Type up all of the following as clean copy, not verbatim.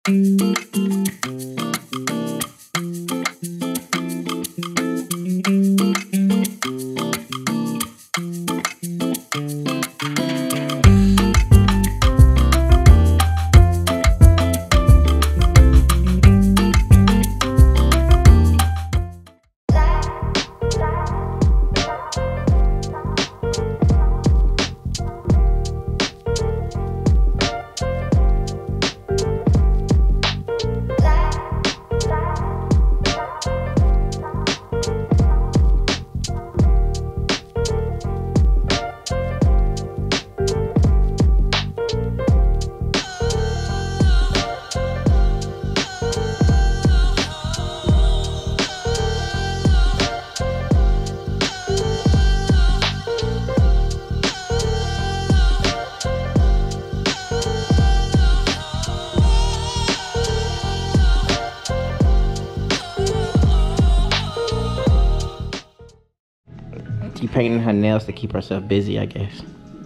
She painting her nails to keep herself busy, I guess.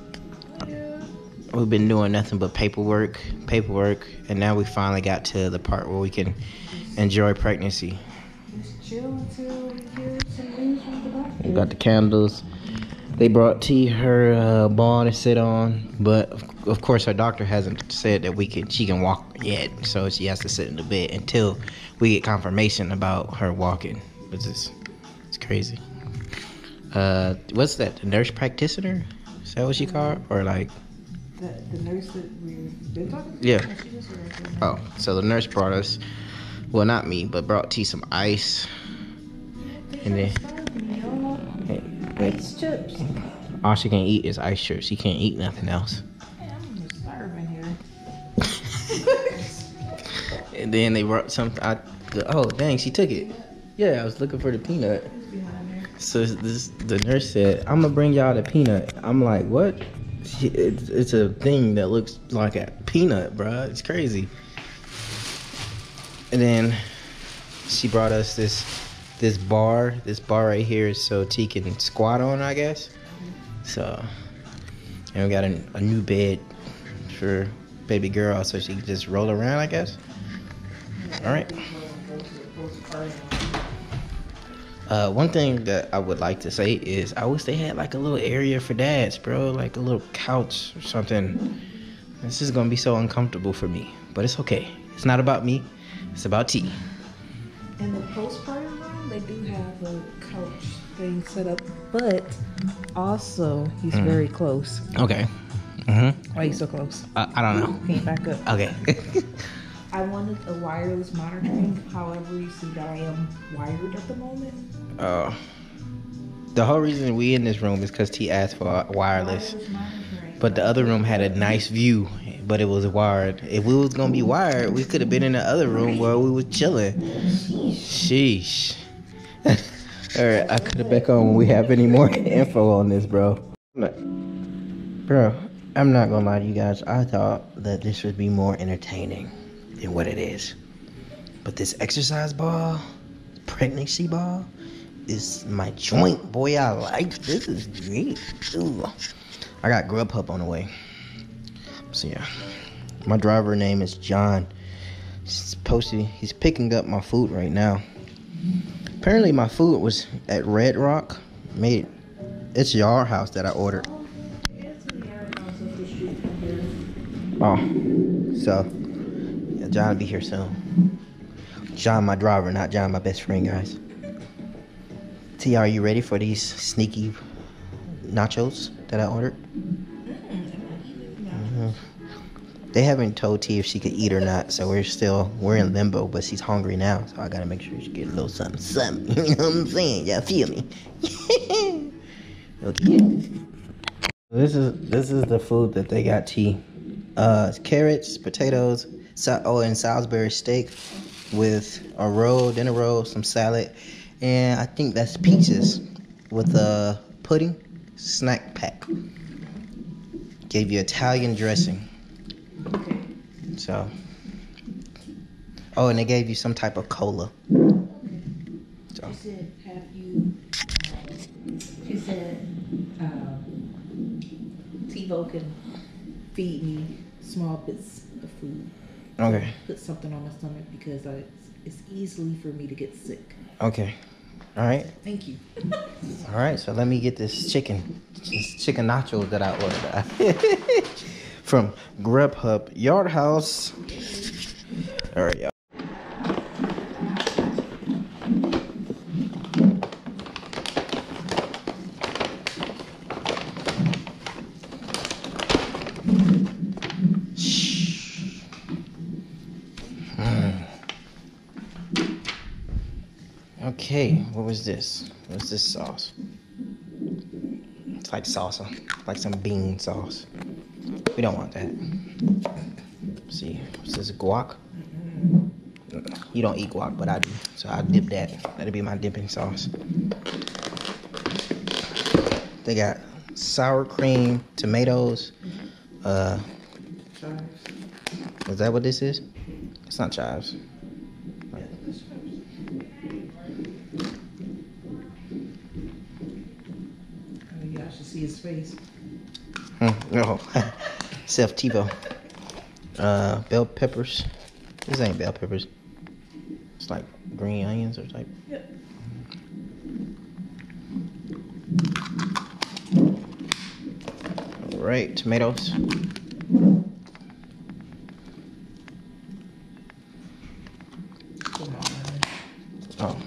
We've been doing nothing but paperwork, and now we finally got to the part where we can enjoy pregnancy. Just chill until we hear some news from the doctor. We got the candles. They brought T her ball to sit on, but of course her doctor hasn't said that she can walk yet, so she has to sit in the bed until we get confirmation about her walking. It's crazy. What's that? The nurse practitioner? Is that what she called? Or like the nurse that we've been talking to? Yeah. Oh, so the nurse brought us, well, not me, but brought T some ice. And then Ice chips. all she can eat is ice chips. She can't eat nothing else. Hey, I'm just starving here. And then they brought something. Oh, dang, she took it. Yeah, I was looking for the peanut. So the nurse said, I'm gonna bring y'all the peanut. I'm like, what? It's a thing that looks like a peanut, bruh. It's crazy. And then she brought us this bar. This bar right here is so T can squat on, I guess. So, and we got a new bed for baby girl so she can just roll around, I guess. All right. One thing that I would like to say is I wish they had like a little area for dads, bro. Like a little couch or something. This is gonna be so uncomfortable for me, but it's okay. It's not about me. It's about T. In the postpartum room, they do have a couch thing set up, but also he's very close. Okay. Why are you so close? I don't know. Can you back up? Okay. I wanted a wireless monitoring. However, you see that I am wired at the moment. The whole reason we in this room is because T asked for wireless. But the other room had a nice view, but it was wired. If we was gonna be wired, we could have been in the other room where we was chilling. Sheesh. Alright, I could have back on when we have any more info on this, bro. Bro, I'm not gonna lie to you guys. I thought that this would be more entertaining than what it is. But this exercise ball, pregnancy ball, is my joint. Boy, I like this. Is great. Ooh. I got Grubhub on the way. So yeah. My driver name is John. He's picking up my food right now. Apparently my food was at Red Rock. It's Yard House that I ordered. Oh. So yeah, John will be here soon. John my driver, not John my best friend, guys. T, are you ready for these sneaky nachos that I ordered? They haven't told T if she could eat or not, so we're in limbo, but she's hungry now, so I gotta make sure she get a little something. You know what I'm saying? Y'all feel me? Okay. This is the food that they got T. It's carrots, potatoes, and Salisbury steak with a roll, dinner roll, some salad, and I think that's pizzas with a pudding snack pack. Gave you Italian dressing. Okay. So, oh, and they gave you some type of cola. So. She said, TiVo can feed me small bits of food. Okay. Put something on my stomach because it's easily for me to get sick. Okay. All right. Thank you. All right. So let me get this chicken nachos that I ordered from Grubhub Yard House. All right, y'all. Okay, what was this? What's this sauce? It's like salsa, like some bean sauce. We don't want that. Let's see, what's this, guac? You don't eat guac, but I do. So I'll dip that. That'll be my dipping sauce. They got sour cream, tomatoes. Is that what this is? It's not chives. I should see his face. No. Chef Tebow. Bell peppers. This ain't bell peppers. It's like green onions or type. Yep. All right, tomatoes. Oh.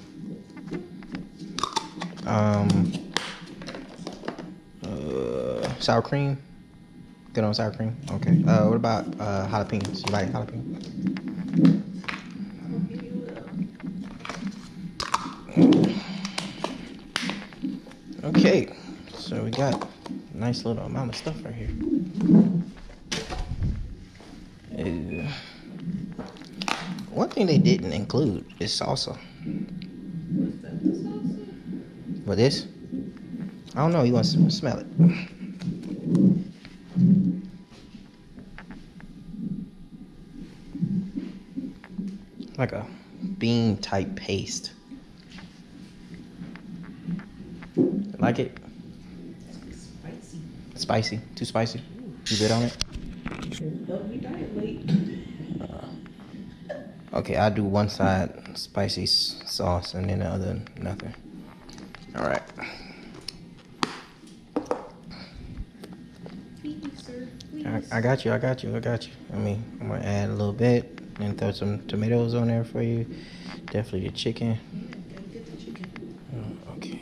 Sour cream. Good on sour cream. Okay. What about jalapenos? You like jalapenos? Okay. So we got a nice little amount of stuff right here. One thing they didn't include is salsa. What's that? The salsa? What this? I don't know. You want to smell it? Like a bean type paste. Like it? Spicy. Spicy? Too spicy? You good on it? Help me diet weight. Okay, I'll do one side spicy sauce and then the other nothing. All right. Please, sir. Please. I got you. I mean, I'm gonna add a little bit and throw some tomatoes on there for you. Definitely the chicken. Yeah, gotta get the chicken. Okay.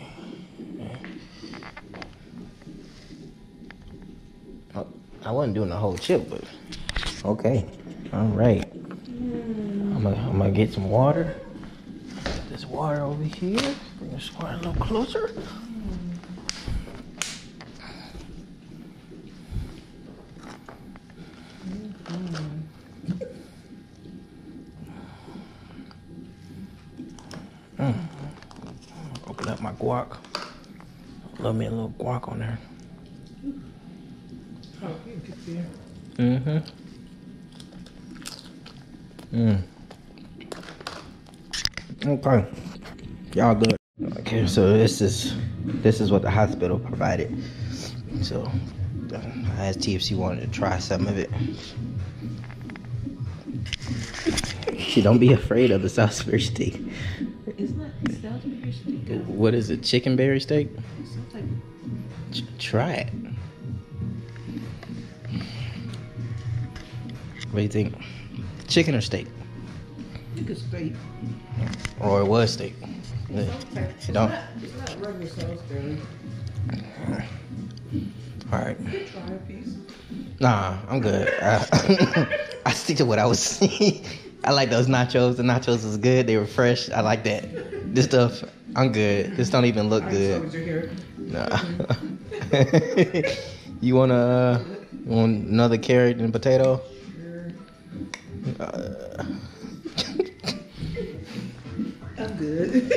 Oh, I wasn't doing the whole chip, but okay. All right. I'm gonna get some water. Put this water over here. Bring this water a little closer. Open up my guac. Love me a little guac on there. Oh, you get there. Okay. Y'all good. Okay, so this is what the hospital provided. So I asked TFC wanted to try some of it. She don't be afraid of the Salisbury steak. Isn't that Salisbury steak? What is it? Chicken berry steak? Some type of... Try it. What do you think? Chicken or steak? I think it's steak. Or it was steak. It don't. It's not regular Salisbury. All right. You could try a piece. Nah, I'm good. I stick to what I was seeing. I like those nachos. The nachos was good. They were fresh. I like that. This stuff, I'm good. This don't even look good. Nah. You want another carrot and potato? Sure. I'm good.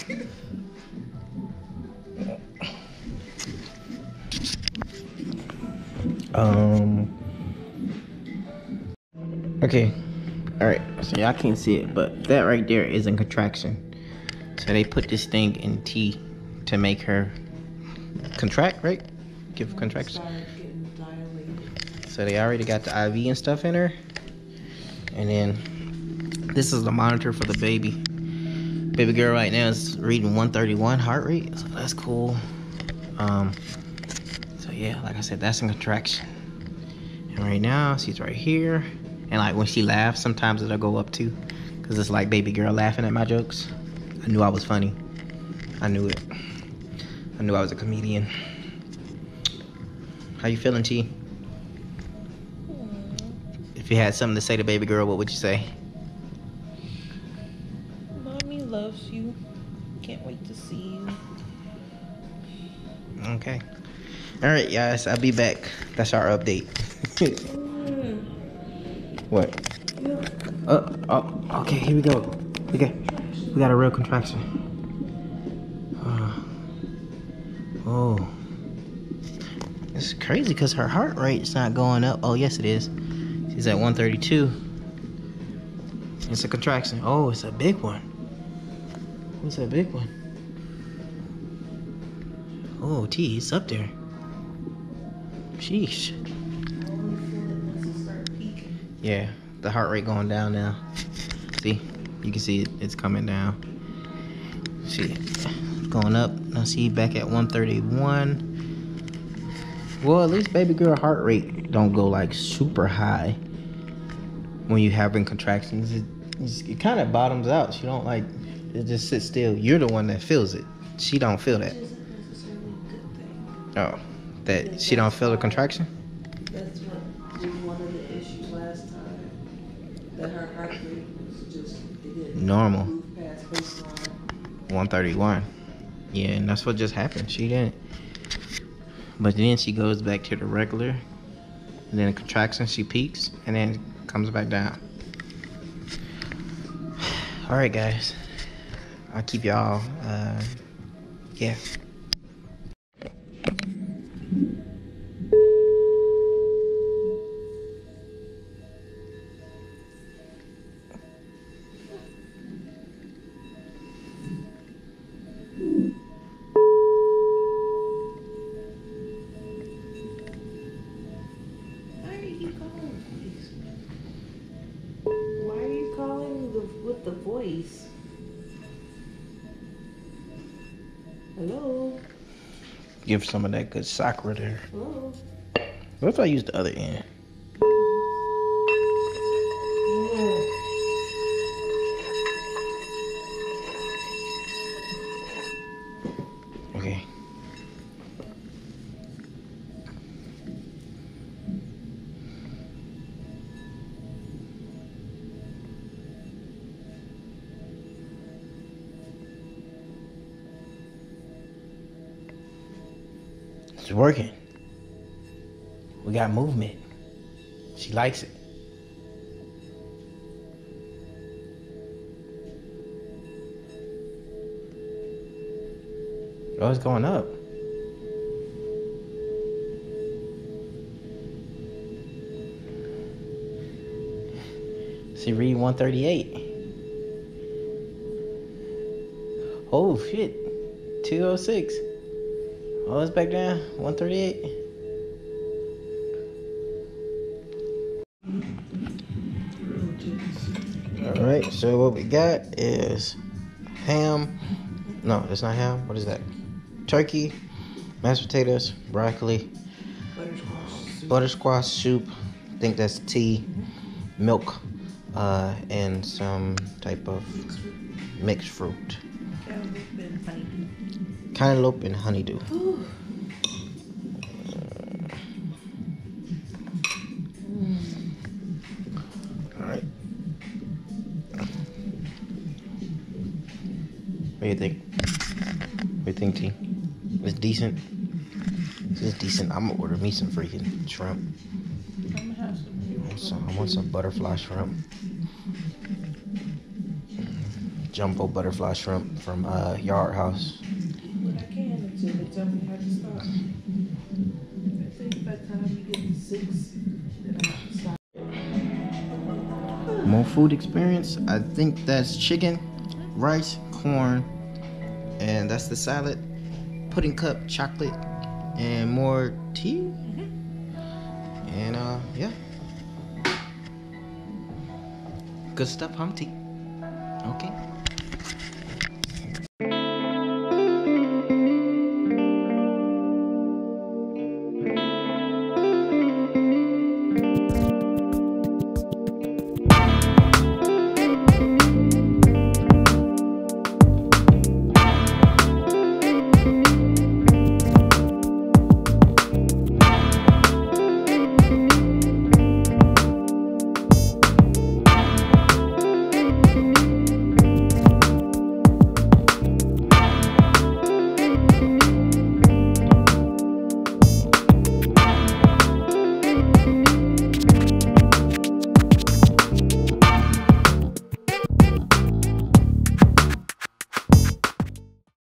Okay. All right. So y'all can't see it, but that right there is a contraction. So they put this thing in T to make her contract, right? Give contraction. Start getting dilated. So they already got the IV and stuff in her. And then this is the monitor for the baby. Baby girl right now is reading 131 heart rate, so that's cool. So yeah, like I said, that's a contraction. And right now she's right here, and like when she laughs, sometimes it'll go up too, cause it's like baby girl laughing at my jokes. I knew I was funny. I knew it. I knew I was a comedian. How you feeling, Chi? If you had something to say to baby girl, what would you say? Mommy loves you. Can't wait to see you. Okay. All right, guys. I'll be back. That's our update. What? Oh, okay. Here we go. Okay. We got a real contraction. Oh. It's crazy because her heart rate's not going up. Oh, yes, it is. She's at 132. It's a contraction. Oh, it's a big one. What's a big one? Oh, T, it's up there. Sheesh. Yeah, the heart rate going down now. See, you can see it. It's coming down. See, it's going up. Now see, back at 131. Well, at least baby girl heart rate don't go like super high when you having contractions. It kind of bottoms out. She don't like it, just sits still. You're the one that feels it. She don't feel that. Oh, that she don't feel the contraction? That's what was one of the issues last time. That her heart rate was just normal. Move past baseline. 131. Yeah, and that's what just happened. She didn't. But then she goes back to the regular, and then a contraction, she peaks, and then comes back down. All right, guys. I'll keep y'all, yeah. With the voice. Hello? Give some of that good sakura there. Hello? What if I use the other end? Okay. It's working. We got movement. She likes it. Oh, it's going up. See, read 138. Oh, shit. 206. Oh, it's back down. 138. Alright, so what we got is ham. No, that's not ham. What is that? Turkey, mashed potatoes, broccoli, butter squash soup. I think that's tea, milk, and some type of mixed fruit. Cantaloupe and honeydew. Alright. What do you think? What do you think, T? It's decent? This is decent. I'm gonna order me some freaking shrimp. I'm gonna have some. I want some butterfly shrimp. Jumbo butterfly shrimp from Yard House. But I can until they tell me how to stop. I think by the time you get to 6, then I have to stop. More food experience. I think that's chicken, rice, corn, and that's the salad. Pudding cup, chocolate, and more tea. And yeah. Good stuff, Humpty. Okay.